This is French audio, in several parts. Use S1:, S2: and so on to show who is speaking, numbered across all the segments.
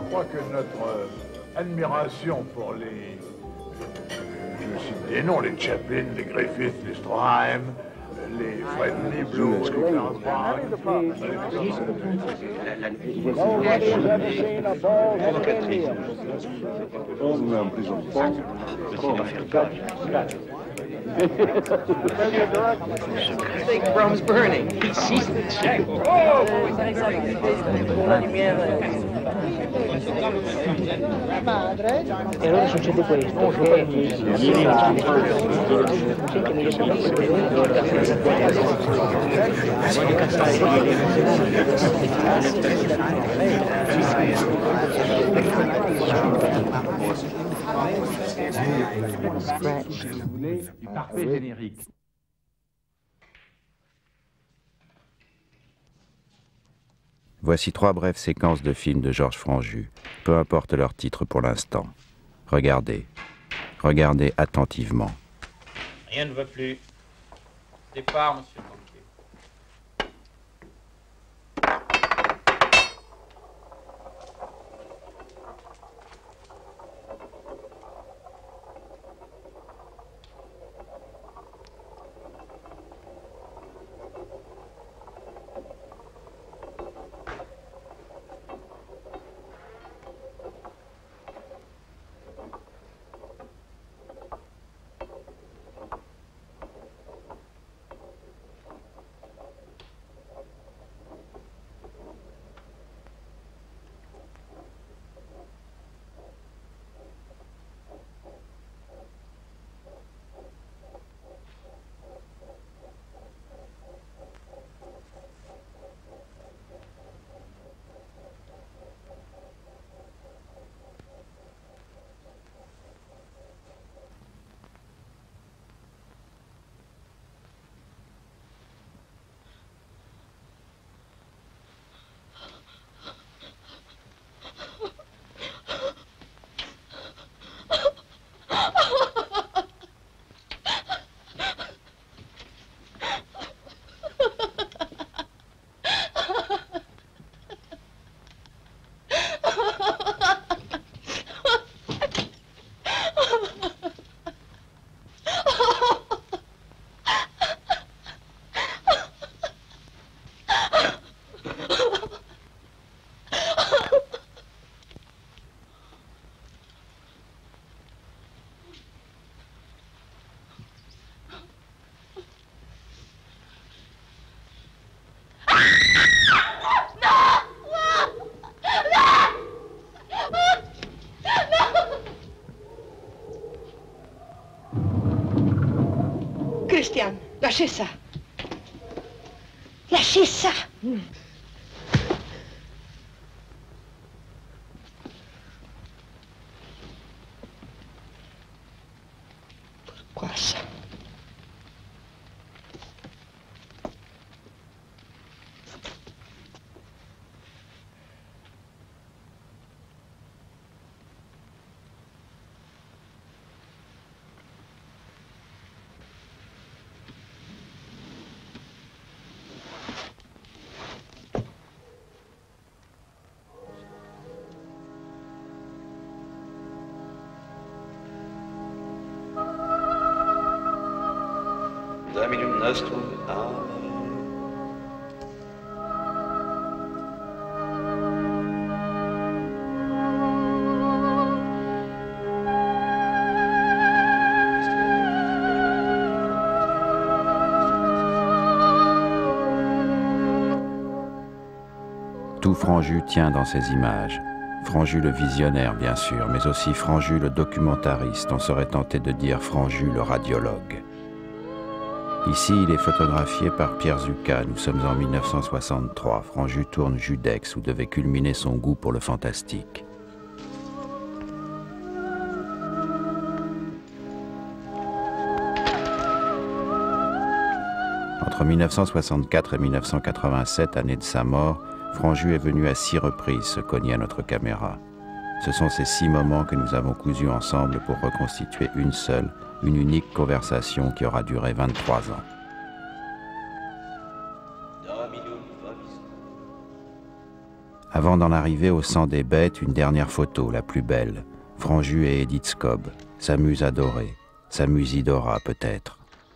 S1: crois que notre admiration pour les... Je cite des noms, les Chaplin, les Griffith, les Stroheim, les Fred Niblo, les Clarence Brown...
S2: Think Brahms burning.
S3: E allora succede questo, che
S4: du parfait générique.
S5: Voici 3 brèves séquences de films de Georges Franju, peu importe leur titre pour l'instant. Regardez. Regardez attentivement.
S6: Rien ne va plus. Départ, monsieur le banquier.
S7: Christian, lâchez ça. Lâchez ça. Pourquoi ça?
S8: Dominum nostrum, Amen.
S5: Tout Franju tient dans ces images. Franju le visionnaire, bien sûr, mais aussi Franju le documentariste, on serait tenté de dire Franju le radiologue. Ici, il est photographié par Pierre Zucca. Nous sommes en 1963. Franju tourne Judex, où devait culminer son goût pour le fantastique. Entre 1964 et 1987, année de sa mort, Franju est venu à 6 reprises se cogner à notre caméra. Ce sont ces 6 moments que nous avons cousus ensemble pour reconstituer une seule, une unique conversation qui aura duré 23 ans. Avant d'en arriver au sang des bêtes, une dernière photo, la plus belle. Franju et Edith Scobb, sa muse adorée, sa Musidora peut-être.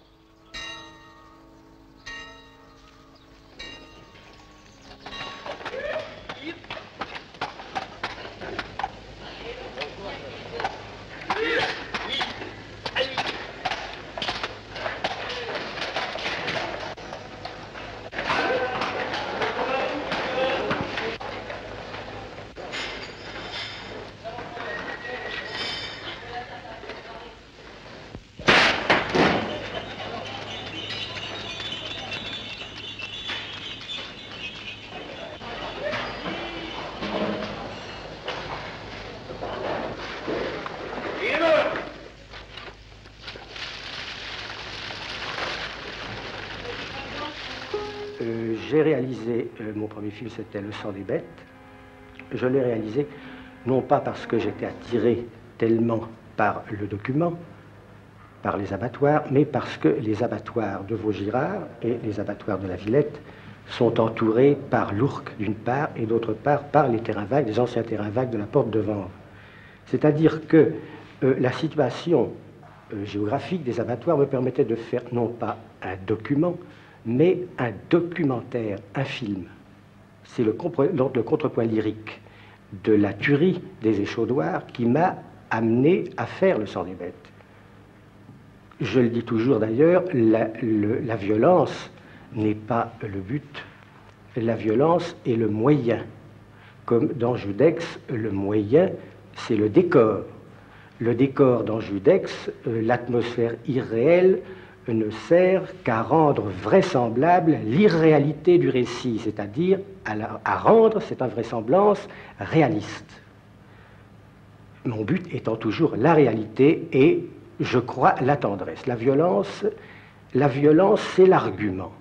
S8: J'ai réalisé, mon premier film c'était Le sang des bêtes. Je l'ai réalisé non pas parce que j'étais attiré tellement par le document, par les abattoirs, mais parce que les abattoirs de Vaugirard et les abattoirs de la Villette sont entourés par l'Ourcq d'une part et d'autre part par les terrains vagues, les anciens terrains vagues de la Porte de Vanves. C'est-à-dire que la situation géographique des abattoirs me permettait de faire non pas un document, mais un documentaire, un film. C'est le contrepoint lyrique de la tuerie des échaudoirs qui m'a amené à faire Le sang des bêtes. Je le dis toujours d'ailleurs, la violence n'est pas le but, la violence est le moyen. Comme dans Judex, le moyen, c'est le décor. Le décor dans Judex, l'atmosphère irréelle, ne sert qu'à rendre vraisemblable l'irréalité du récit, c'est-à-dire à rendre cette invraisemblance réaliste. Mon but étant toujours la réalité et, je crois, la tendresse. La violence, c'est l'argument.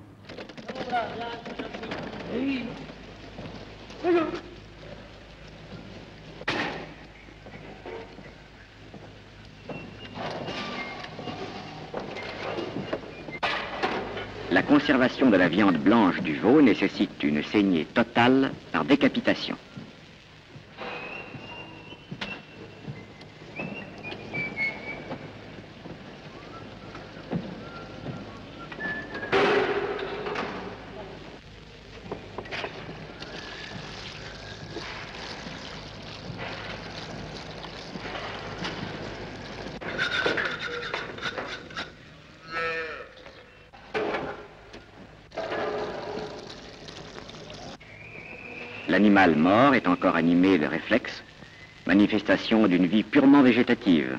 S9: La conservation de la viande blanche du veau nécessite une saignée totale par décapitation. L'animal mort est encore animé de réflexes, manifestation d'une vie purement végétative.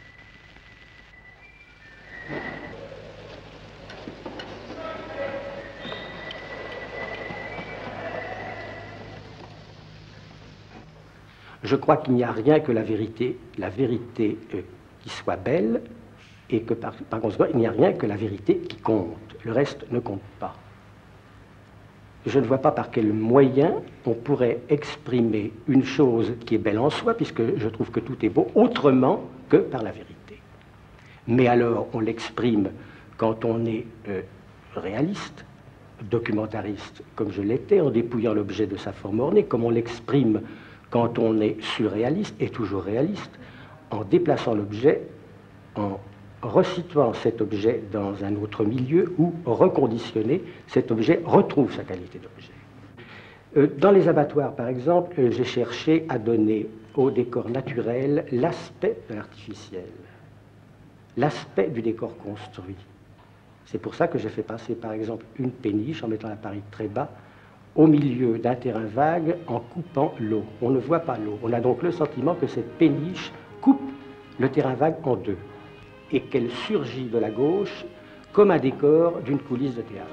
S8: Je crois qu'il n'y a rien que la vérité qui soit belle, et que par conséquent, il n'y a rien que la vérité qui compte. Le reste ne compte pas. Je ne vois pas par quel moyen on pourrait exprimer une chose qui est belle en soi, puisque je trouve que tout est beau, autrement que par la vérité. Mais alors, on l'exprime quand on est réaliste, documentariste, comme je l'étais, en dépouillant l'objet de sa forme ornée, comme on l'exprime quand on est surréaliste et toujours réaliste, en déplaçant l'objet, en resituant cet objet dans un autre milieu ou reconditionné, cet objet retrouve sa qualité d'objet. Dans les abattoirs, par exemple, j'ai cherché à donner au décor naturel l'aspect de l'artificiel, l'aspect du décor construit. C'est pour ça que j'ai fait passer, par exemple, une péniche en mettant l'appareil très bas au milieu d'un terrain vague en coupant l'eau. On ne voit pas l'eau. On a donc le sentiment que cette péniche coupe le terrain vague en deux et qu'elle surgit de la gauche comme un décor d'une coulisse de théâtre.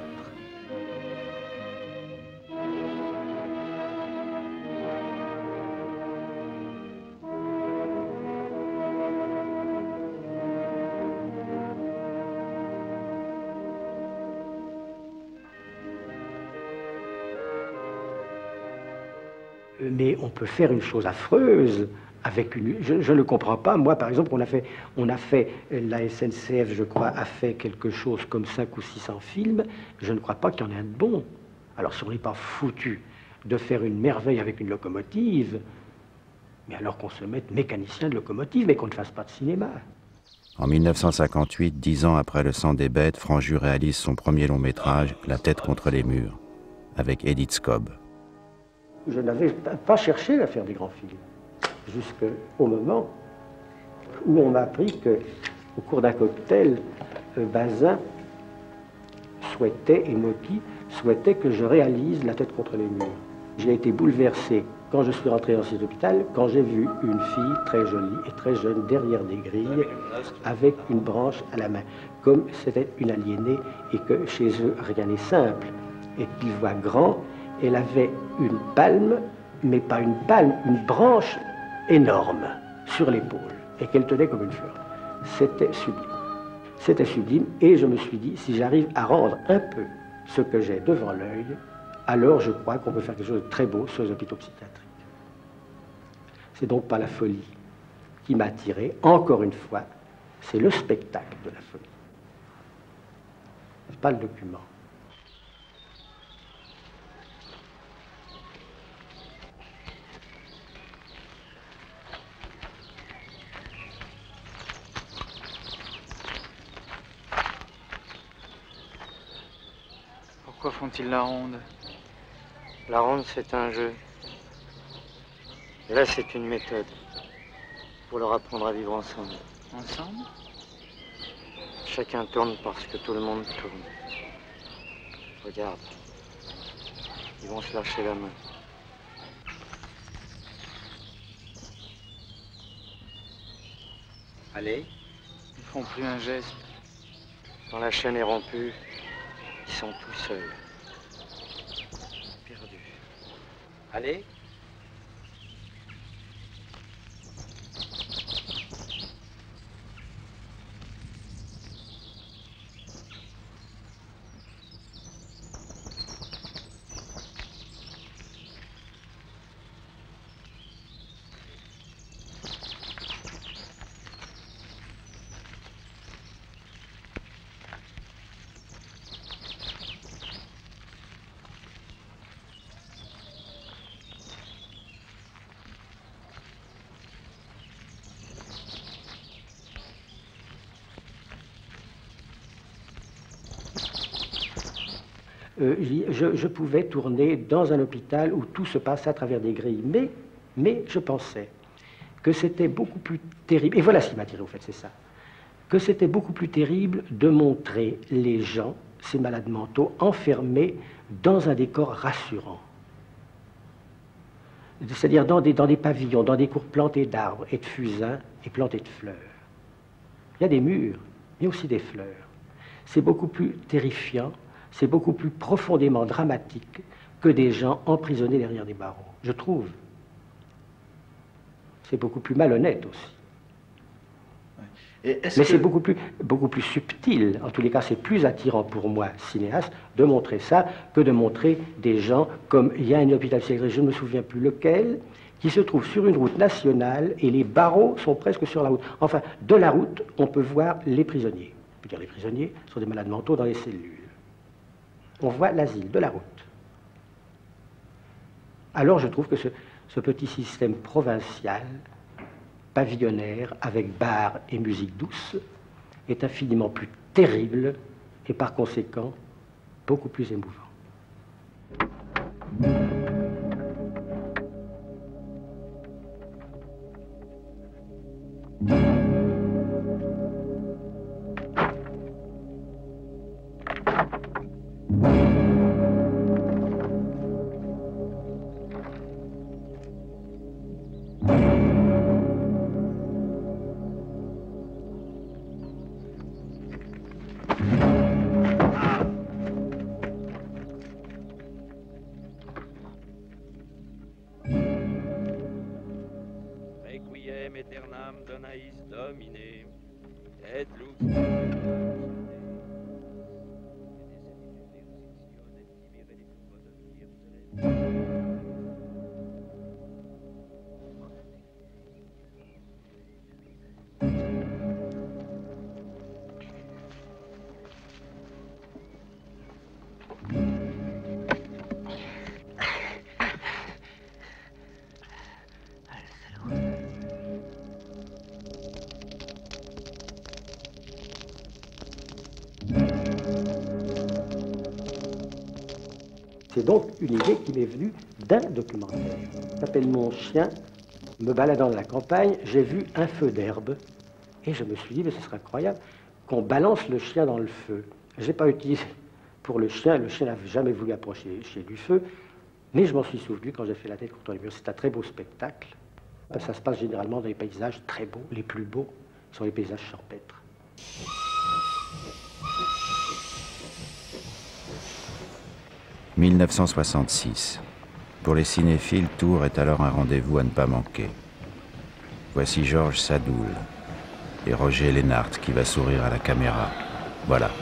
S8: Mais on peut faire une chose affreuse avec une... Je ne comprends pas. Moi, par exemple, la SNCF, je crois, a fait quelque chose comme 500 ou 600 films. Je ne crois pas qu'il y en ait un de bon. Alors, si on n'est pas foutu de faire une merveille avec une locomotive, mais alors qu'on se mette mécanicien de locomotive, mais qu'on ne fasse pas de cinéma.
S5: En 1958, 10 ans après Le sang des bêtes, Franju réalise son premier long métrage, La tête contre les murs, avec Edith Scobb.
S8: Je n'avais pas cherché à faire des grands films, jusqu'au moment où on m'a appris qu'au cours d'un cocktail, Bazin souhaitait, et Mocky souhaitait que je réalise La tête contre les murs. J'ai été bouleversé quand je suis rentré dans cet hôpital, quand j'ai vu une fille très jolie et très jeune derrière des grilles, avec une branche à la main, comme c'était une aliénée et que chez eux rien n'est simple, et qu'ils voient grand. Elle avait une palme, mais pas une palme, une branche énorme sur l'épaule, et qu'elle tenait comme une fleur. C'était sublime. C'était sublime, et je me suis dit, si j'arrive à rendre un peu ce que j'ai devant l'œil, alors je crois qu'on peut faire quelque chose de très beau sur les hôpitaux psychiatriques. C'est donc pas la folie qui m'a attiré, encore une fois, c'est le spectacle de la folie. C'est pas le document.
S10: Pourquoi font-ils la ronde?
S11: La ronde, c'est un jeu. Et là, c'est une méthode pour leur apprendre à vivre ensemble.
S10: Ensemble?
S11: Chacun tourne parce que tout le monde tourne. Regarde. Ils vont se lâcher la main. Allez.
S10: Ils font plus un geste.
S11: Quand la chaîne est rompue, ils sont tout seuls. Perdus. Allez.
S8: Je pouvais tourner dans un hôpital où tout se passe à travers des grilles, mais je pensais que c'était beaucoup plus terrible, et voilà ce qui m'a attiré au fait, c'est ça, que c'était beaucoup plus terrible de montrer les gens, ces malades mentaux, enfermés dans un décor rassurant. C'est-à-dire dans des pavillons, dans des cours plantés d'arbres et de fusains et plantés de fleurs. Il y a des murs, mais aussi des fleurs. C'est beaucoup plus terrifiant, c'est beaucoup plus profondément dramatique que des gens emprisonnés derrière des barreaux, je trouve. C'est beaucoup plus malhonnête aussi. Mais c'est beaucoup plus subtil. En tous les cas, c'est plus attirant pour moi, cinéaste, de montrer ça que de montrer des gens comme il y a un hôpital psychiatrique, je ne me souviens plus lequel, qui se trouve sur une route nationale et les barreaux sont presque sur la route. Enfin, de la route, on peut voir les prisonniers. On peut dire les prisonniers sont des malades mentaux dans les cellules. On voit l'asile de la route. Alors je trouve que ce petit système provincial, pavillonnaire, avec bar et musique douce, est infiniment plus terrible et par conséquent beaucoup plus émouvant.
S12: Requiem aeternam donais Domine, et lux
S8: C'est donc une idée qui m'est venue d'un documentaire. Ça s'appelle Mon chien. Me baladant dans la campagne, j'ai vu un feu d'herbe. Et je me suis dit, mais ce serait incroyable qu'on balance le chien dans le feu. Je n'ai pas utilisé pour le chien n'a jamais voulu approcher du feu. Mais je m'en suis souvenu quand j'ai fait La tête contre les murs. C'est un très beau spectacle. Ça se passe généralement dans des paysages très beaux. Les plus beaux sont les paysages champêtres.
S5: « 1966. Pour les cinéphiles, Tours est alors un rendez-vous à ne pas manquer. Voici Georges Sadoul et Roger Lénart qui va sourire à la caméra. Voilà.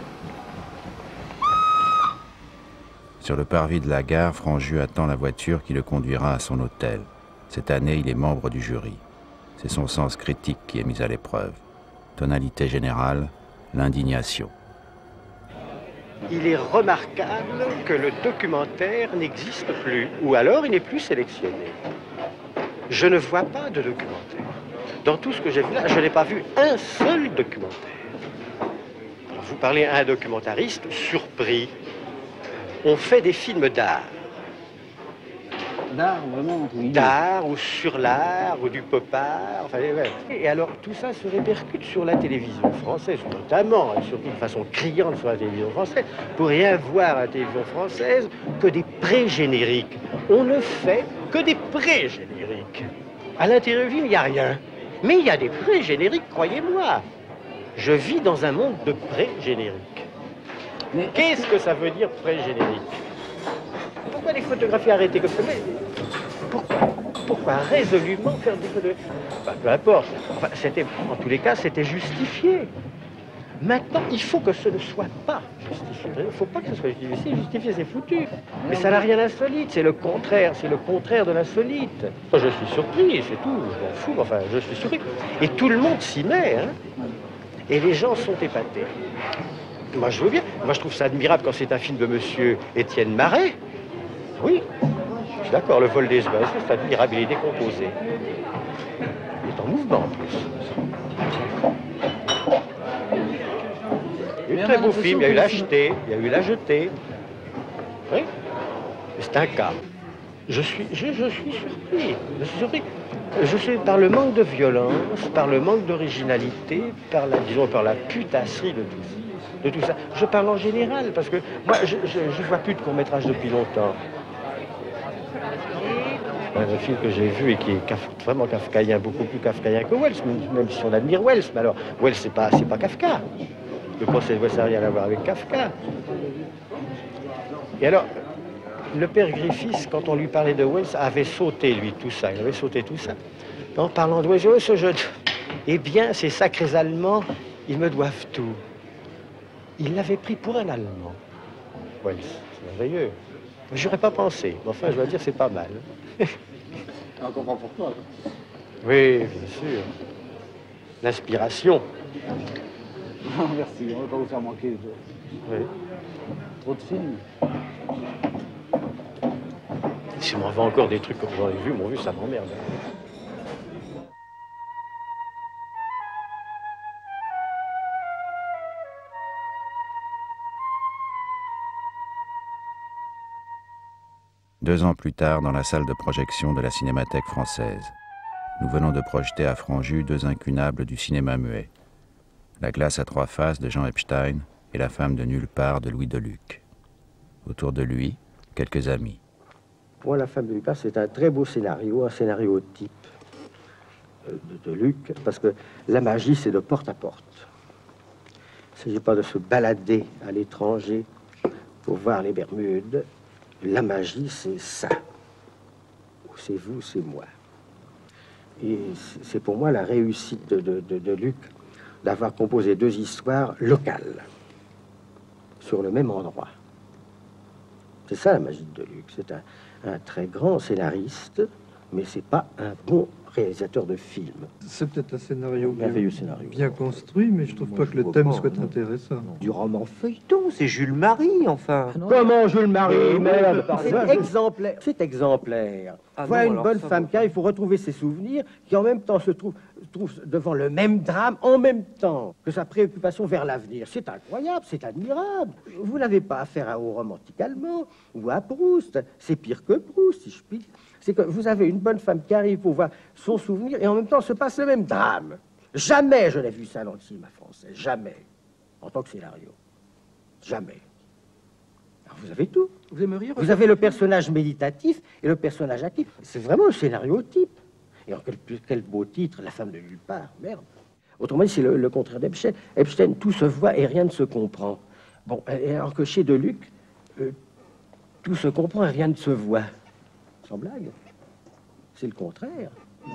S5: Sur le parvis de la gare, Franju attend la voiture qui le conduira à son hôtel. Cette année, il est membre du jury. C'est son sens critique qui est mis à l'épreuve. Tonalité générale, l'indignation.
S8: Il est remarquable que le documentaire n'existe plus, ou alors il n'est plus sélectionné. Je ne vois pas de documentaire. Dans tout ce que j'ai vu là, je n'ai pas vu un seul documentaire. Alors, vous parlez à un documentariste surpris. On fait des films d'art.
S13: D'art, vraiment, oui.
S8: D'art, ou sur l'art, ou du pop-art. Enfin, ouais. Et alors, tout ça se répercute sur la télévision française, notamment, et surtout de façon criante sur la télévision française. Pour rien voir à la télévision française que des pré-génériques. On ne fait que des pré-génériques. À l'intérieur du film, il n'y a rien. Mais il y a des pré-génériques, croyez-moi. Je vis dans un monde de pré-génériques. Mais qu'est-ce que ça veut dire pré-générique? Pourquoi les photographies arrêtées comme ça? Pourquoi résolument faire des photographies? Enfin, peu importe. Enfin, en tous les cas, c'était justifié. Maintenant, il faut que ce ne soit pas justifié. Il ne faut pas que ce soit justifié. Si justifié, c'est foutu. Mais ça n'a rien d'insolite. C'est le contraire. C'est le contraire de l'insolite. Moi, je suis surpris, c'est tout. Je m'en fous. Enfin, je suis surpris. Et tout le monde s'y met. Hein. Et les gens sont épatés. Moi, je veux bien. Moi, je trouve ça admirable quand c'est un film de monsieur Étienne Marais. Oui, je suis d'accord, le vol des oiseaux, c'est admirable, il est décomposé. Il est en mouvement en plus. Il y a eu un très beau film, il y a eu La Jetée, il y a eu La Jetée. Oui, c'est un cas. Je suis surpris. Je suis surpris. Je suis par le manque de violence, par le manque d'originalité, par la putasserie de tout ça. Je parle en général, parce que moi, je ne vois plus de court-métrage depuis longtemps. Un film que j'ai vu et qui est vraiment kafkaïen, beaucoup plus kafkaïen que Wells, même si on admire Wells. Mais alors, Wells, c'est pas Kafka. Le procès de Wells n'a rien à voir avec Kafka. Et alors, le père Griffiths, quand on lui parlait de Wells, avait sauté, lui, tout ça. Il avait sauté tout ça. En parlant de Wells, ce jeu de... Eh bien, ces sacrés Allemands, ils me doivent tout. Il l'avait pris pour un Allemand. Wells, c'est merveilleux. J'aurais pas pensé, mais enfin, je dois dire, c'est pas mal.
S13: On comprend pourquoi.
S8: Oui, bien sûr. L'inspiration.
S13: Merci, on ne va pas vous faire manquer
S8: oui.
S13: Trop de films.
S8: Si on m'en va encore des trucs comme j'en ai vu, mon vu, ça m'emmerde.
S5: Deux ans plus tard, dans la salle de projection de la Cinémathèque française, nous venons de projeter à Franju deux incunables du cinéma muet. La glace à trois faces de Jean Epstein et La femme de nulle part de Louis Deluc. Autour de lui, quelques amis.
S8: Pour moi, La femme de nulle part, c'est un très beau scénario, un scénario type de Luc, parce que la magie, c'est de porte à porte. Il ne s'agit pas de se balader à l'étranger pour voir les Bermudes. La magie, c'est ça. C'est vous, c'est moi. Et c'est pour moi la réussite de Luc d'avoir composé deux histoires locales sur le même endroit. C'est ça la magie de Luc. C'est un très grand scénariste, mais c'est pas un bon réalisateur de film.
S14: C'est peut-être un scénario
S8: merveilleux scénario.
S14: Bien construit, mais je trouve pas que le thème soit intéressant.
S11: Du roman feuilleton, c'est Jules Marie, enfin.
S8: Comment Jules Marie, merde. C'est exemplaire. C'est exemplaire. Voilà une bonne femme car il faut retrouver ses souvenirs qui en même temps se trouvent trouve devant le même drame en même temps que sa préoccupation vers l'avenir. C'est incroyable, c'est admirable. Vous n'avez pas affaire au romantique allemand ou à Proust. C'est pire que Proust, si je puis dire. C'est que vous avez une bonne femme qui arrive pour voir son souvenir et en même temps se passe le même drame. Jamais je n'ai vu ça dans le cinéma français. Jamais. En tant que scénario. Jamais. Alors vous avez tout.
S4: Vous aimeriez...
S8: Vous avez le personnage méditatif et le personnage actif. C'est vraiment le scénario type. Et alors, quel beau titre, La femme de nulle part. Merde. Autrement dit, c'est le contraire d'Epstein. Epstein, tout se voit et rien ne se comprend. Bon, alors que chez Deluc, tout se comprend et rien ne se voit. Sans blague. C'est le contraire.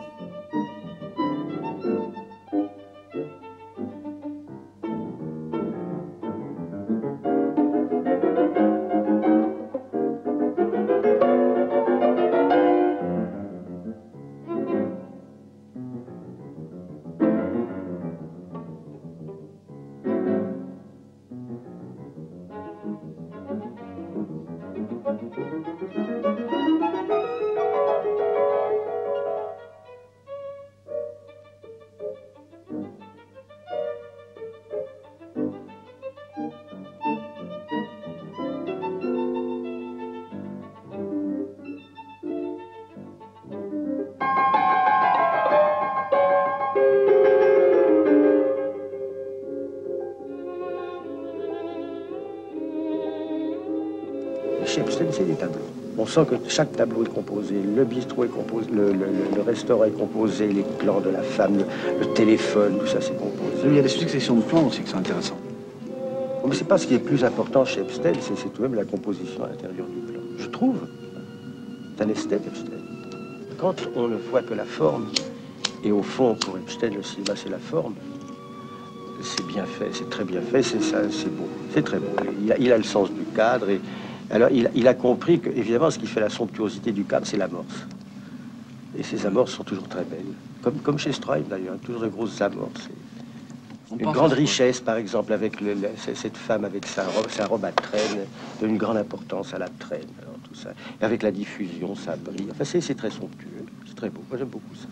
S8: Chez Epstein, c'est des tableaux. On sent que chaque tableau est composé, le bistrot est composé, le restaurant est composé, les plans de la femme, le téléphone, tout ça c'est composé.
S13: Il y a des successions de plans aussi qui sont intéressants.
S8: Mais c'est pas ce qui est plus important chez Epstein, c'est tout de même la composition à l'intérieur du plan. Je trouve. C'est un esthète, Epstein. Quand on ne voit que la forme, et au fond, pour Epstein, le cinéma, c'est la forme, c'est bien fait, c'est très bien fait, c'est ça, c'est beau, c'est très beau. Il a le sens du cadre et... Alors, il a compris que, évidemment, ce qui fait la somptuosité du cadre, c'est l'amorce. Et ces amorces sont toujours très belles. Comme chez Stroheim, d'ailleurs, toujours de grosses amorces. Une grande richesse, par exemple, avec cette femme avec sa robe à traîne, d'une grande importance à la traîne, alors tout ça. Et avec la diffusion, ça brille. Enfin, c'est très somptueux, c'est très beau. Moi, j'aime beaucoup ça.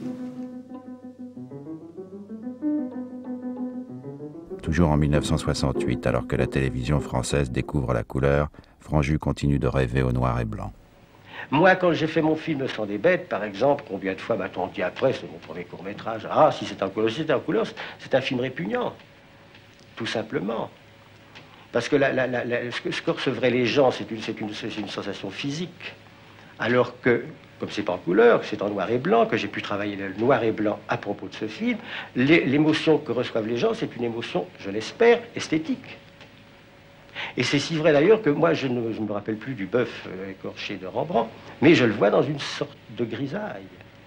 S5: Toujours en 1968, alors que la télévision française découvre la couleur, Franju continue de rêver au noir et blanc.
S8: Moi, quand j'ai fait mon film Le sang des bêtes, par exemple, combien de fois m'a-t-on dit après, c'est mon premier court-métrage, ah, si c'est en couleur, c'est un film répugnant. Tout simplement. Parce que ce que recevraient les gens, c'est une sensation physique. Alors que, comme c'est pas en couleur, c'est en noir et blanc, que j'ai pu travailler le noir et blanc à propos de ce film, l'émotion que reçoivent les gens, c'est une émotion, je l'espère, esthétique. Et c'est si vrai d'ailleurs que moi, je ne me rappelle plus du bœuf écorché de Rembrandt, mais je le vois dans une sorte de grisaille.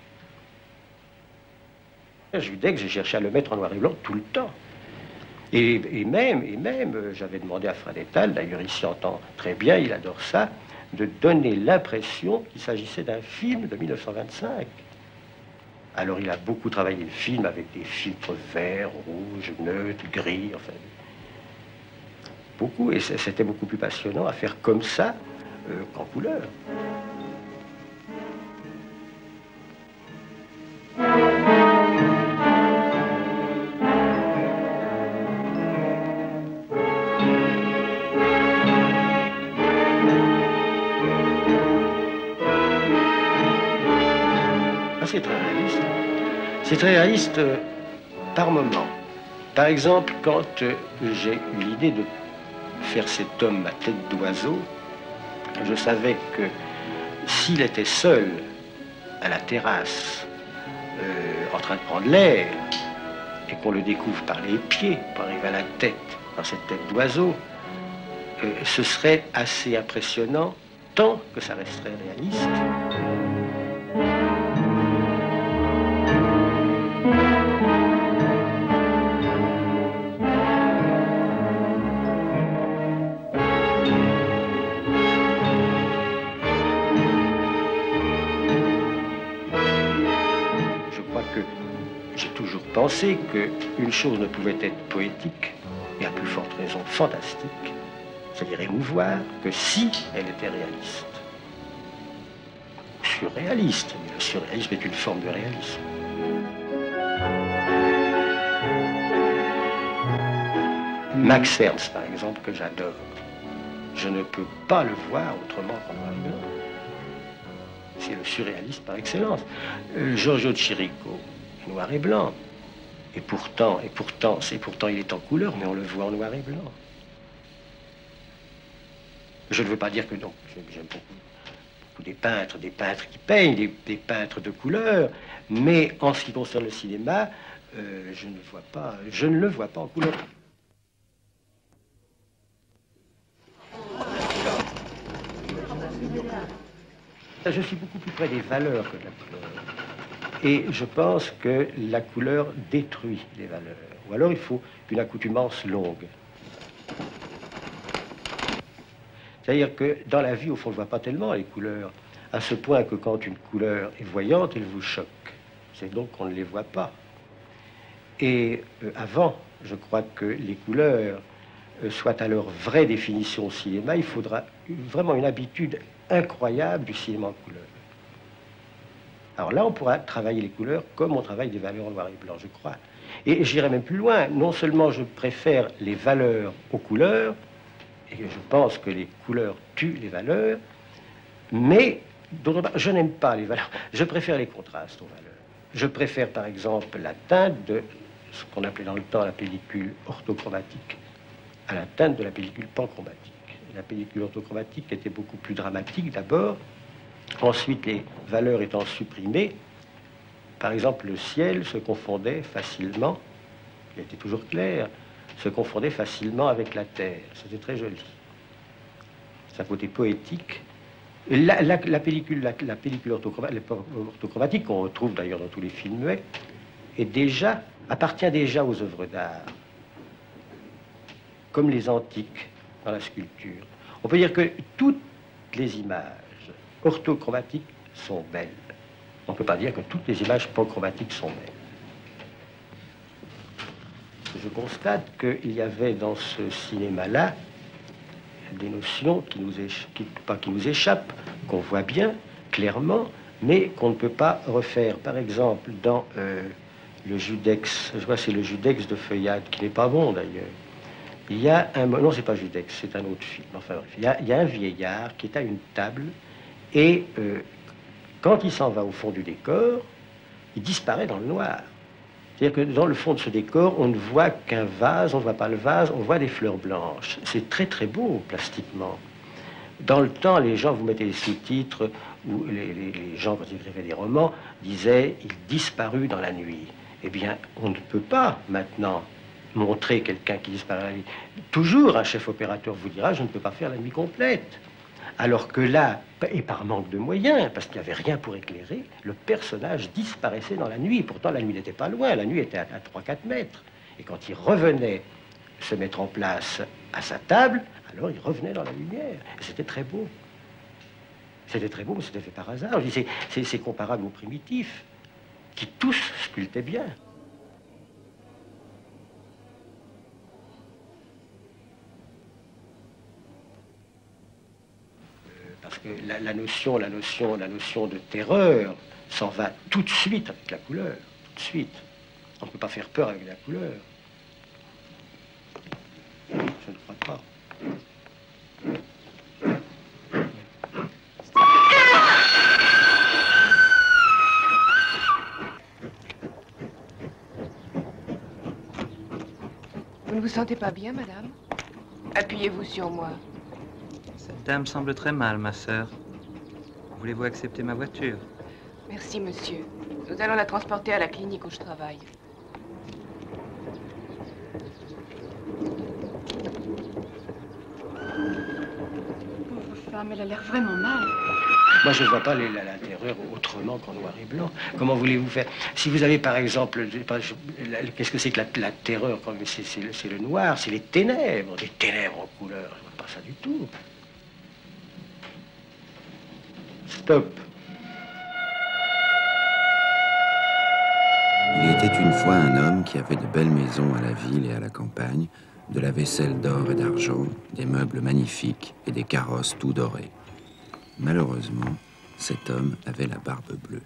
S8: Dès que j'ai cherché à le mettre en noir et blanc tout le temps. Et même, j'avais demandé à Franétal, d'ailleurs il s'y entend très bien, il adore ça, de donner l'impression qu'il s'agissait d'un film de 1925. Alors il a beaucoup travaillé le film avec des filtres verts, rouges, neutres, gris, enfin... beaucoup, et c'était beaucoup plus passionnant à faire comme ça qu'en couleur. C'est très réaliste. C'est très réaliste par moment. Par exemple, quand j'ai eu l'idée de faire cet homme à tête d'oiseau, je savais que s'il était seul à la terrasse, en train de prendre l'air, et qu'on le découvre par les pieds, pour arriver à la tête, par cette tête d'oiseau, ce serait assez impressionnant, tant que ça resterait réaliste. Penser qu'une chose ne pouvait être poétique, et à plus forte raison fantastique, c'est-à-dire émouvoir, que si elle était réaliste. Surréaliste, mais le surréalisme est une forme de réalisme. Max Ernst, par exemple, que j'adore. Je ne peux pas le voir autrement qu'en noir et blanc. C'est le surréaliste par excellence. Giorgio de Chirico, noir et blanc. Et pourtant, il est en couleur, mais on le voit en noir et blanc. Je ne veux pas dire que non. J'aime beaucoup des peintres qui peignent, des peintres de couleur, mais en ce qui concerne le cinéma, je ne le vois pas en couleur. Je suis beaucoup plus près des valeurs que de la couleur. Et je pense que la couleur détruit les valeurs. Ou alors il faut une accoutumance longue. C'est-à-dire que dans la vie, au fond, on ne voit pas tellement les couleurs, à ce point que quand une couleur est voyante, elle vous choque. C'est donc qu'on ne les voit pas. Et avant, je crois que les couleurs soient à leur vraie définition au cinéma, il faudra vraiment une habitude incroyable du cinéma en couleur. Alors là, on pourra travailler les couleurs comme on travaille des valeurs en noir et blanc, je crois. Et j'irai même plus loin. Non seulement je préfère les valeurs aux couleurs, et je pense que les couleurs tuent les valeurs, mais d'autre part, je n'aime pas les valeurs. Je préfère les contrastes aux valeurs. Je préfère, par exemple, la teinte de ce qu'on appelait dans le temps la pellicule orthochromatique à la teinte de la pellicule panchromatique. La pellicule orthochromatique était beaucoup plus dramatique d'abord. Ensuite, les valeurs étant supprimées, par exemple, le ciel se confondait facilement, il était toujours clair, se confondait facilement avec la terre. C'était très joli. C'est un côté poétique. La pellicule orthochromatique, qu'on retrouve d'ailleurs dans tous les films muets, appartient déjà aux œuvres d'art, comme les antiques dans la sculpture. On peut dire que toutes les images orthochromatiques sont belles. On ne peut pas dire que toutes les images panchromatiques sont belles. Je constate qu'il y avait dans ce cinéma-là des notions qui nous échappent, qu'on voit bien, clairement, mais qu'on ne peut pas refaire. Par exemple, dans le Judex, je vois c'est le Judex de Feuillade, qui n'est pas bon d'ailleurs. Il y a un... Non, c'est pas Judex, c'est un autre film. Enfin bref, il y a un vieillard qui est à une table et quand il s'en va au fond du décor, il disparaît dans le noir. C'est-à-dire que dans le fond de ce décor, on ne voit qu'un vase, on ne voit pas le vase, on voit des fleurs blanches. C'est très très beau, plastiquement. Dans le temps, les gens, vous mettez les sous-titres, ou les gens, quand ils écrivaient des romans, disaient « il disparut dans la nuit ». Eh bien, on ne peut pas maintenant montrer quelqu'un qui disparaît dans la nuit. Toujours, un chef opérateur vous dira « je ne peux pas faire la nuit complète ». Alors que là, et par manque de moyens, parce qu'il n'y avait rien pour éclairer, le personnage disparaissait dans la nuit. Pourtant, la nuit n'était pas loin, la nuit était à 3-4 mètres. Et quand il revenait se mettre en place à sa table, alors il revenait dans la lumière. Et c'était très beau. C'était très beau, mais c'était fait par hasard. C'est comparable aux primitifs, qui tous sculptaient bien. Parce que la notion de terreur s'en va tout de suite avec la couleur, tout de suite. On ne peut pas faire peur avec la couleur. Je ne crois pas.
S15: Vous ne vous sentez pas bien, madame? Appuyez-vous sur moi.
S16: Cette dame semble très mal, ma sœur. Voulez-vous accepter ma voiture?
S15: Merci, monsieur. Nous allons la transporter à la clinique où je travaille.
S17: Pauvre femme, elle a l'air vraiment mal.
S8: Moi, je ne vois pas la terreur autrement qu'en noir et blanc. Comment voulez-vous faire? Si vous avez, par exemple, qu'est-ce que c'est que la terreur? C'est le noir, c'est les ténèbres en couleur. Je ne vois pas ça du tout. Stop.
S5: Il était une fois un homme qui avait de belles maisons à la ville et à la campagne, de la vaisselle d'or et d'argent, des meubles magnifiques et des carrosses tout dorés. Malheureusement, cet homme avait la barbe bleue.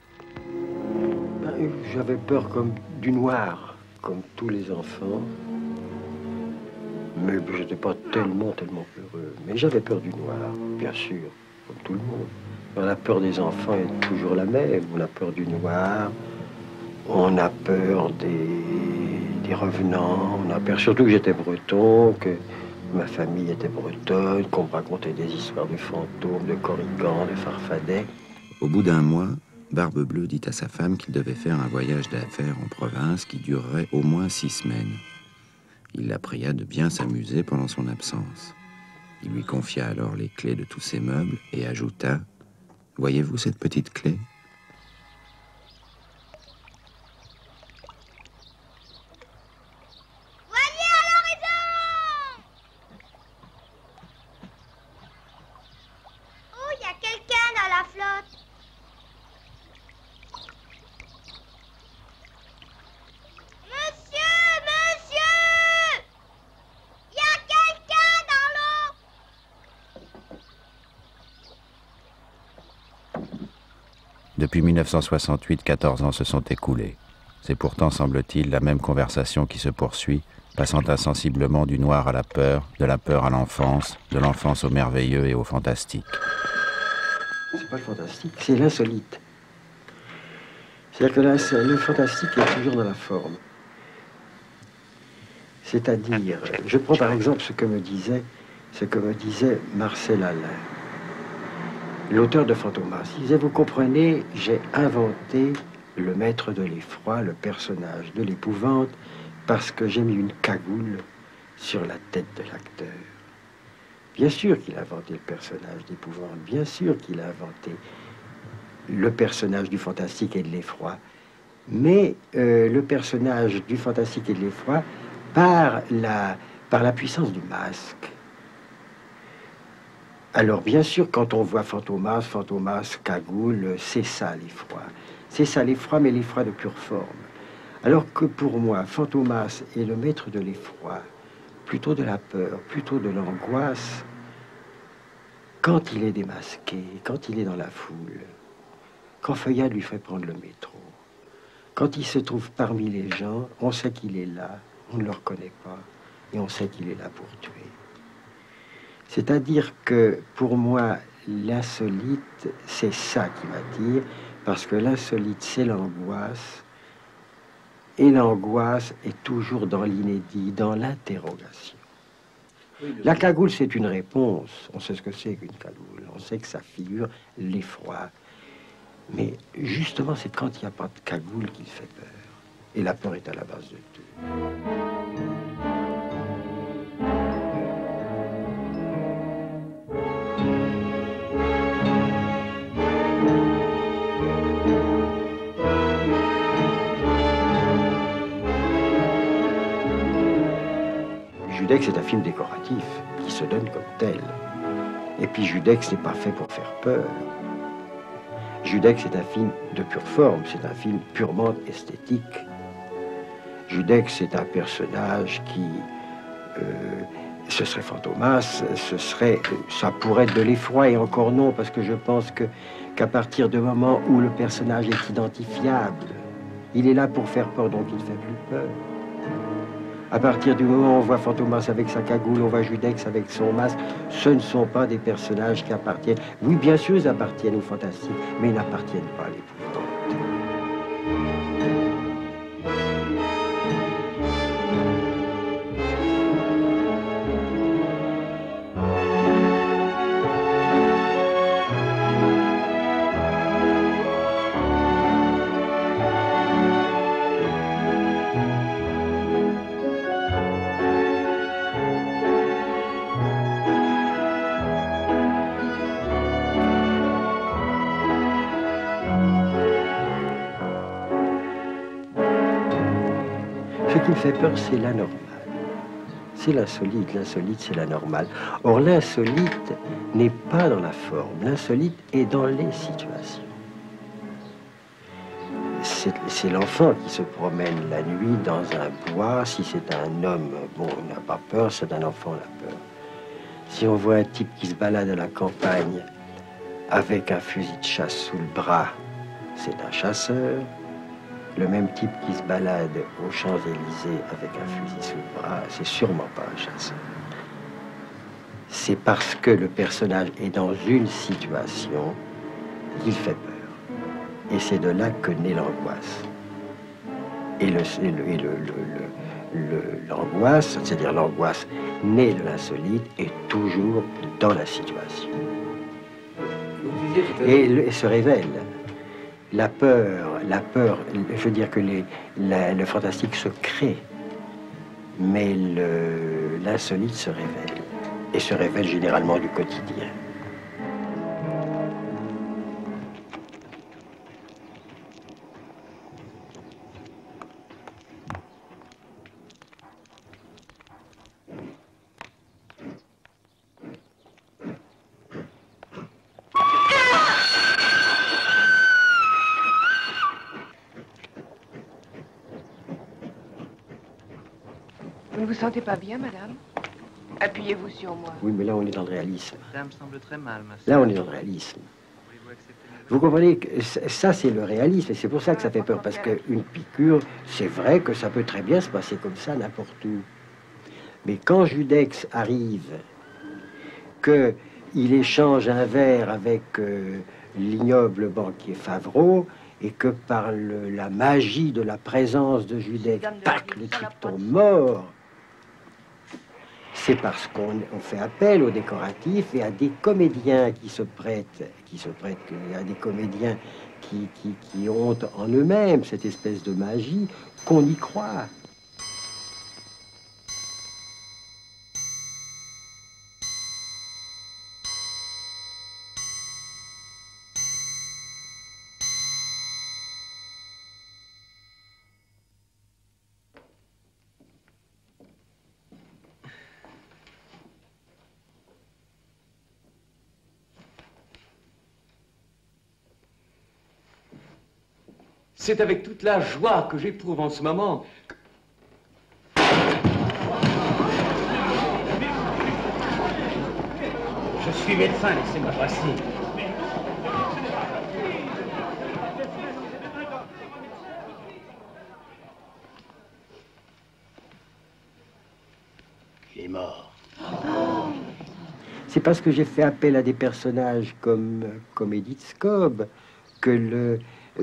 S8: J'avais peur comme du noir, comme tous les enfants. Mais je n'étais pas tellement heureux. Mais j'avais peur du noir, bien sûr, comme tout le monde. La peur des enfants est toujours la même. On a peur du noir, on a peur des revenants, on a peur surtout que j'étais breton, que ma famille était bretonne, qu'on me racontait des histoires de fantômes, de corrigans, de farfadets.
S5: Au bout d'un mois, Barbe Bleue dit à sa femme qu'il devait faire un voyage d'affaires en province qui durerait au moins 6 semaines. Il la pria de bien s'amuser pendant son absence. Il lui confia alors les clés de tous ses meubles et ajouta: « Voyez-vous cette petite clé ?
S18: Voyez à l'horizon! Oh, il y a quelqu'un dans la flotte. Monsieur, monsieur! Il y a quelqu'un dans l'eau!
S5: Depuis 1968, 14 ans se sont écoulés. C'est pourtant, semble-t-il, la même conversation qui se poursuit, passant insensiblement du noir à la peur, de la peur à l'enfance, de l'enfance au merveilleux et au fantastique.
S8: C'est pas le fantastique, c'est l'insolite. C'est-à-dire que le fantastique est toujours dans la forme. C'est-à-dire, je prends par exemple ce que me disait Marcel Alain, l'auteur de Fantomas. Il disait, vous comprenez, j'ai inventé le maître de l'effroi, le personnage de l'épouvante, parce que j'ai mis une cagoule sur la tête de l'acteur. Bien sûr qu'il a inventé le personnage d'épouvante, bien sûr qu'il a inventé le personnage du fantastique et de l'effroi, mais le personnage du fantastique et de l'effroi par la puissance du masque. Alors bien sûr, quand on voit Fantomas, cagoule, c'est ça l'effroi. C'est ça l'effroi, mais l'effroi de pure forme. Alors que pour moi, Fantomas est le maître de l'effroi, plutôt de la peur, plutôt de l'angoisse, quand il est démasqué, quand il est dans la foule, quand Feuillade lui fait prendre le métro, quand il se trouve parmi les gens, on sait qu'il est là, on ne le reconnaît pas, et on sait qu'il est là pour tuer. C'est-à-dire que, pour moi, l'insolite, c'est ça qui m'attire, parce que l'insolite, c'est l'angoisse, et l'angoisse est toujours dans l'inédit, dans l'interrogation. La cagoule, c'est une réponse. On sait ce que c'est qu'une cagoule. On sait que ça figure l'effroi. Mais justement, c'est quand il n'y a pas de cagoule qu'il fait peur. Et la peur est à la base de tout. Judex est un film décoratif qui se donne comme tel. Et puis Judex n'est pas fait pour faire peur. Judex est un film de pure forme, c'est un film purement esthétique. Judex est un personnage qui, ce serait Fantomas, ça pourrait être de l'effroi et encore non, parce que je pense qu'à partir du moment où le personnage est identifiable, il est là pour faire peur, donc il ne fait plus peur. À partir du moment où on voit Fantomas avec sa cagoule, on voit Judex avec son masque, ce ne sont pas des personnages qui appartiennent. Oui, bien sûr, ils appartiennent au fantastique, mais ils n'appartiennent pas à l'épouvante. Ce qui me fait peur, c'est l'anormal. C'est l'insolite. L'insolite, c'est l'anormal. Or, l'insolite n'est pas dans la forme. L'insolite est dans les situations. C'est l'enfant qui se promène la nuit dans un bois. Si c'est un homme, bon, il n'a pas peur. C'est un enfant, il a peur. Si on voit un type qui se balade à la campagne avec un fusil de chasse sous le bras, c'est un chasseur. le même type qui se balade aux Champs-Élysées avec un fusil sous le bras, c'est sûrement pas un chasseur. C'est parce que le personnage est dans une situation qu'il fait peur. Et c'est de là que naît l'angoisse. Et l'angoisse, c'est-à-dire l'angoisse née de l'insolite, est toujours dans la situation. Et se révèle. La peur, je veux dire que le fantastique se crée, mais l'insolite se révèle, et se révèle généralement du quotidien.
S15: Vous ne vous sentez pas bien, madame? Appuyez-vous sur moi.
S8: Oui, mais là, on est dans le réalisme.
S16: Cette dame semble très mal, ma sœur.
S8: Là, on est dans le réalisme. Vous comprenez que ça, c'est le réalisme, et c'est pour ça que ça fait peur, parce qu'une piqûre, c'est vrai que ça peut très bien se passer comme ça n'importe où. Mais quand Judex arrive, qu'il échange un verre avec l'ignoble banquier Favreau, et que par la magie de la présence de Judex, tac, le type tombe mort, c'est parce qu'on fait appel aux décoratifs et à des comédiens qui se prêtent, à des comédiens qui ont en eux-mêmes cette espèce de magie qu'on y croit.
S19: C'est avec toute la joie que j'éprouve en ce moment.
S20: Je suis médecin, laissez-moi passer. Il est mort.
S8: C'est parce que j'ai fait appel à des personnages comme Edith Scobb que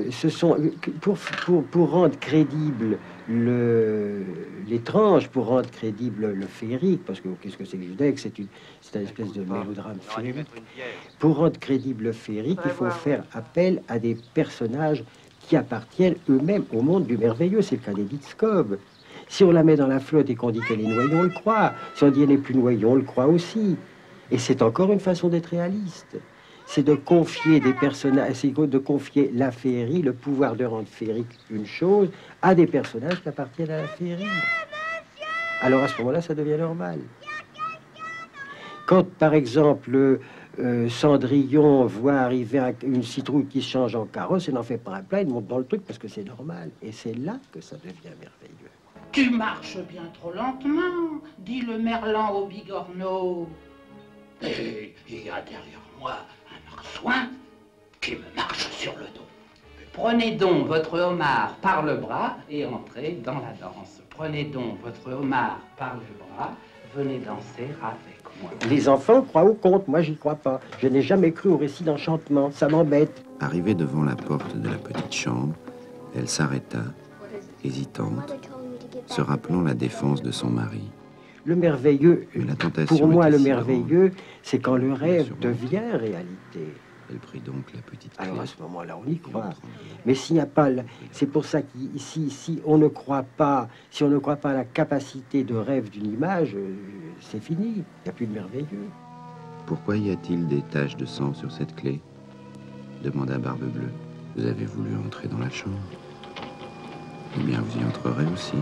S8: pour rendre crédible l'étrange, pour rendre crédible le féerique, parce que qu'est-ce que c'est que Judex? C'est une espèce de mélodrame féerique. Pour rendre crédible le féerique, il faut faire appel à des personnages qui appartiennent eux-mêmes au monde du merveilleux. C'est le cas d'Edith Scobb. Si on la met dans la flotte et qu'on dit qu'elle est noyée, on le croit. Si on dit qu'elle n'est plus noyée, on le croit aussi. Et c'est encore une façon d'être réaliste. C'est de confier des personnages, c'est de confier la féerie, le pouvoir de rendre féerique une chose, à des personnages qui appartiennent à la féerie. Alors à ce moment-là, ça devient normal. Quand, par exemple, Cendrillon voit arriver une citrouille qui se change en carrosse, il n'en fait pas un plat, il monte dans le truc parce que c'est normal. Et c'est là que ça devient merveilleux.
S21: Tu marches bien trop lentement, dit le merlan au bigorneau.
S20: Et il y a derrière moi un marsouin qui me marche sur le dos.
S21: Prenez donc votre homard par le bras et entrez dans la danse. Prenez donc votre homard par le bras, venez danser avec moi.
S8: Les enfants croient au conte, moi j'y crois pas. Je n'ai jamais cru au récit d'enchantement, ça m'embête.
S5: Arrivée devant la porte de la petite chambre, elle s'arrêta, hésitante, se rappelant la défense de son mari.
S8: Le merveilleux, pour moi, le merveilleux, c'est quand le rêve devient réalité.
S5: Elle prit donc la petite clé.
S8: Alors à ce moment-là, on y croit. Mais s'il n'y a pas, c'est pour ça qu'ici, si on ne croit pas, si on ne croit pas à la capacité de rêve d'une image, c'est fini. Il n'y a plus de merveilleux.
S5: Pourquoi y a-t-il des taches de sang sur cette clé? Demanda Barbe-Bleue. Vous avez voulu entrer dans la chambre? Eh bien, vous y entrerez aussi.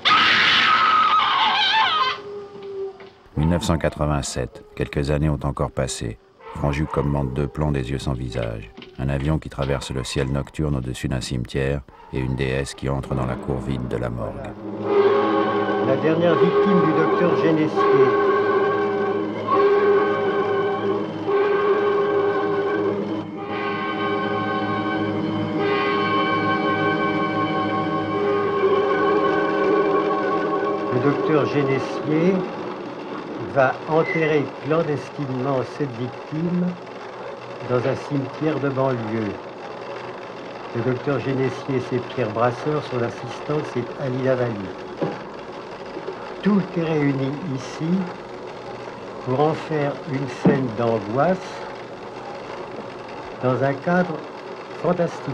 S5: 1987, quelques années ont encore passé. Franju commande deux plans des yeux sans visage. Un avion qui traverse le ciel nocturne au-dessus d'un cimetière et une déesse qui entre dans la cour vide de la morgue.
S8: La dernière victime du docteur Genestier. Le docteur Génessier va enterrer clandestinement cette victime dans un cimetière de banlieue. Le docteur Génessier, c'est Pierre Brasseur, son assistante, c'est Ali Lavali. Tout est réuni ici pour en faire une scène d'angoisse dans un cadre fantastique.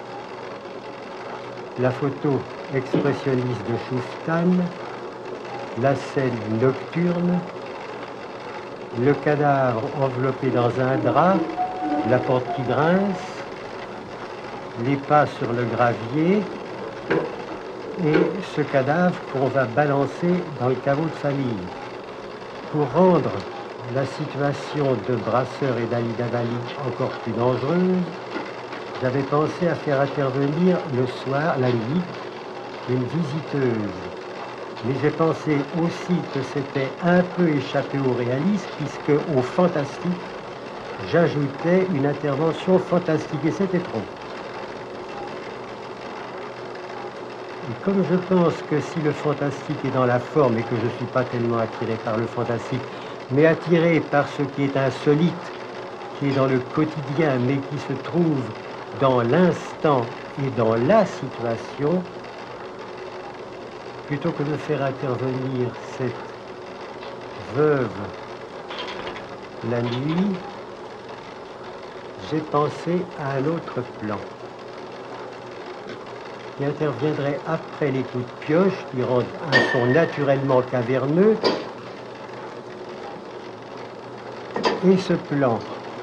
S8: La photo expressionniste de Schuftan, la scène nocturne, le cadavre enveloppé dans un drap, la porte qui grince, les pas sur le gravier et ce cadavre qu'on va balancer dans le caveau de famille. Pour rendre la situation de Brasseur et d'Ali Lavali encore plus dangereuse, j'avais pensé à faire intervenir le soir, la nuit, une visiteuse. Mais j'ai pensé aussi que c'était un peu échappé au réalisme, puisque au fantastique, j'ajoutais une intervention fantastique, et c'était trop. Et comme je pense que si le fantastique est dans la forme, et que je ne suis pas tellement attiré par le fantastique, mais attiré par ce qui est insolite, qui est dans le quotidien, mais qui se trouve dans l'instant et dans la situation, plutôt que de faire intervenir cette veuve la nuit, j'ai pensé à un autre plan qui interviendrait après les coups de pioche, qui rendent un son naturellement caverneux. Et ce plan,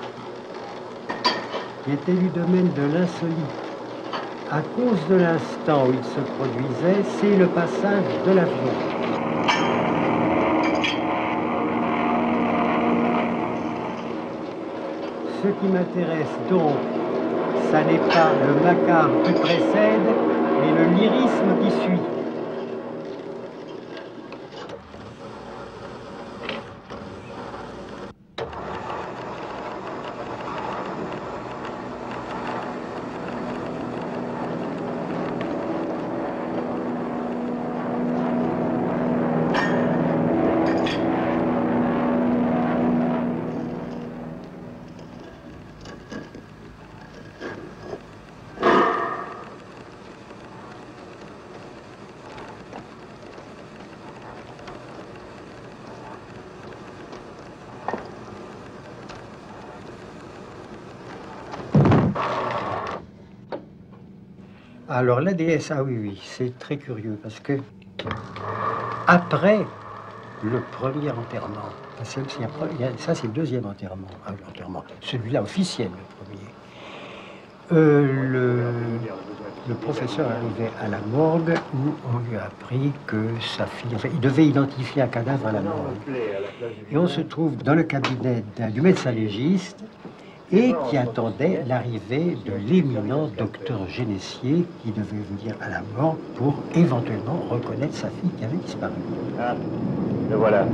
S8: qui était du domaine de l'insolite, à cause de l'instant où il se produisait, c'est le passage de l'avion. Ce qui m'intéresse donc, ça n'est pas le macabre qui précède, mais le lyrisme qui suit. Alors la déesse, ah oui, c'est très curieux parce que après le premier enterrement, ça c'est le deuxième enterrement, celui-là officiel, le premier, le professeur arrivait à la morgue où on lui a appris que sa fille, enfin, il devait identifier un cadavre à la morgue. Et on se trouve dans le cabinet du médecin légiste et qui attendait l'arrivée de l'éminent docteur Génessier qui devait venir à la morgue pour éventuellement reconnaître sa fille qui avait disparu.
S1: Ah, le voilà.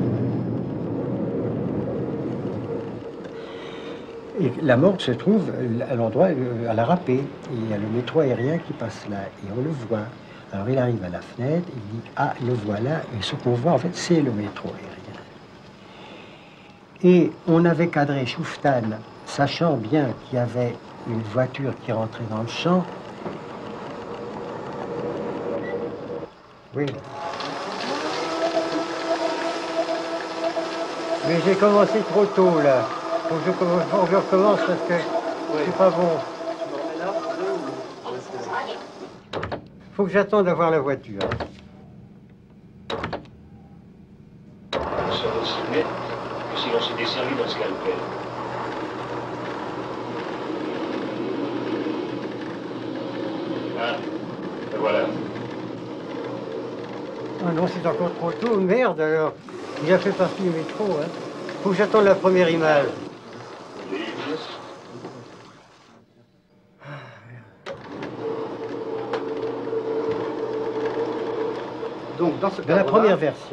S8: Et la morgue se trouve à l'endroit, à la râpée, et il y a le métro aérien qui passe là, et on le voit. Alors il arrive à la fenêtre, il dit « Ah, le voilà », et ce qu'on voit, en fait, c'est le métro aérien. Et on avait cadré Schuftan, sachant bien qu'il y avait une voiture qui rentrait dans le champ. Oui. Mais j'ai commencé trop tôt, là. Faut que je recommence parce que c'est pas bon. Faut que j'attende d'avoir la voiture.
S1: On serait aussi net que si l'on s'était servi d'un scalpel. Ah, le voilà.
S8: Ah non, c'est encore trop tôt, merde alors. Il a fait partie du métro, hein. Faut que j'attende la première image. Donc, dans la première version,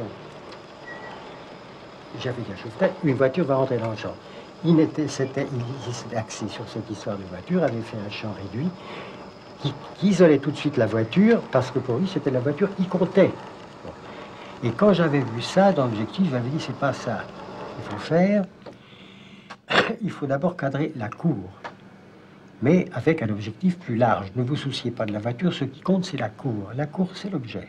S8: j'avais dit à Schuftan, une voiture va rentrer dans le champ. Il s'était axé sur cette histoire de voiture, avait fait un champ réduit, qui isolait tout de suite la voiture, parce que pour lui, c'était la voiture qui comptait. Et quand j'avais vu ça dans l'objectif, j'avais dit, c'est pas ça qu'il faut faire. Il faut d'abord cadrer la cour, mais avec un objectif plus large. Ne vous souciez pas de la voiture, ce qui compte, c'est la cour. La cour, c'est l'objet.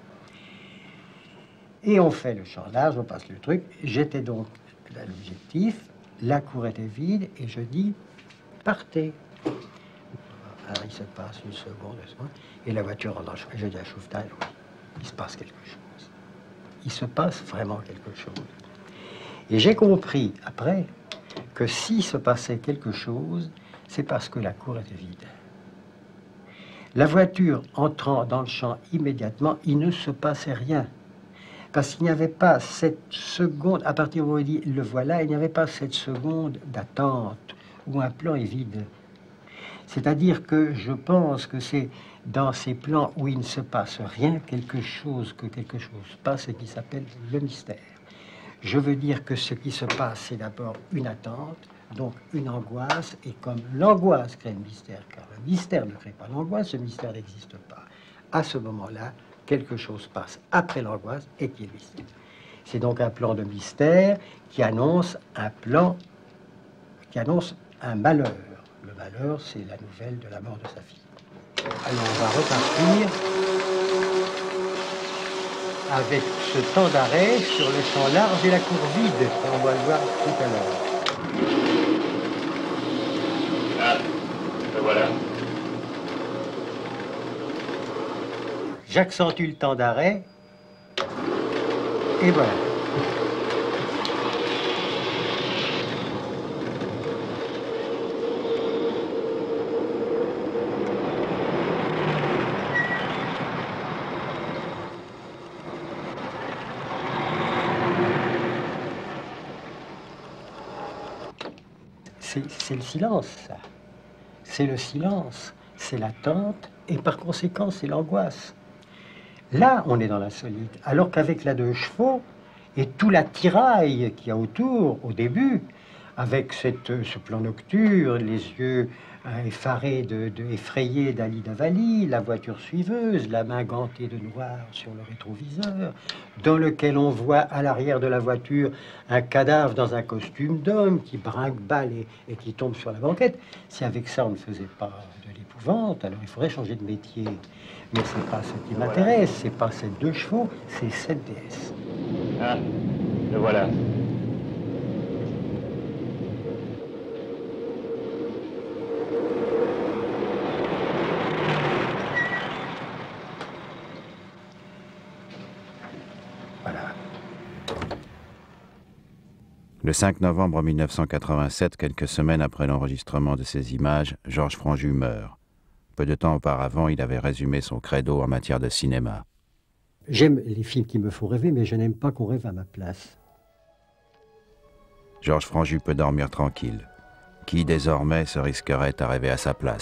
S8: Et on fait le champ large, on passe le truc. J'étais donc à l'objectif, la cour était vide, et je dis, partez. Alors il se passe une seconde, et la voiture rentre dans le chemin. Je dis à Chouvetal, oui, il se passe quelque chose. Il se passe vraiment quelque chose. Et j'ai compris, après, que s'il se passait quelque chose, c'est parce que la cour était vide. La voiture entrant dans le champ immédiatement, il ne se passait rien. Parce qu'il n'y avait pas cette seconde, à partir où on dit le voilà, il n'y avait pas cette seconde d'attente où un plan est vide. C'est-à-dire que je pense que c'est dans ces plans où il ne se passe rien, que quelque chose passe et qui s'appelle le mystère. Je veux dire que ce qui se passe, c'est d'abord une attente, donc une angoisse, et comme l'angoisse crée le mystère, car le mystère ne crée pas l'angoisse, le mystère n'existe pas. À ce moment-là, quelque chose passe après l'angoisse et qui est le mystère. C'est donc un plan de mystère qui annonce un plan, qui annonce un malheur. Le malheur, c'est la nouvelle de la mort de sa fille. Alors on va repartir avec ce temps d'arrêt sur le champ large et la cour vide. On va le voir tout à l'heure.
S1: Ah, le voilà.
S8: J'accentue le temps d'arrêt. Et voilà. C'est le silence, ça. C'est le silence, c'est l'attente, et par conséquent, c'est l'angoisse. Là, on est dans l'insolite, alors qu'avec la 2 chevaux, et tout l'attirail qu'il y a autour, au début, avec ce plan nocturne, les yeux effarés, effrayés d'Ali Davali, la voiture suiveuse, la main gantée de noir sur le rétroviseur, dans lequel on voit à l'arrière de la voiture un cadavre dans un costume d'homme qui brinque-balle et qui tombe sur la banquette. Si avec ça on ne faisait pas de l'épouvante, alors il faudrait changer de métier. Mais c'est pas ce qui m'intéresse, c'est pas ces 2 chevaux, c'est cette déesse.
S1: Ah, le voilà.
S5: Le 5 novembre 1987, quelques semaines après l'enregistrement de ces images, Georges Franju meurt. Peu de temps auparavant, il avait résumé son credo en matière de cinéma.
S8: J'aime les films qui me font rêver, mais je n'aime pas qu'on rêve à ma place.
S5: Georges Franju peut dormir tranquille. Qui désormais se risquerait à rêver à sa place ?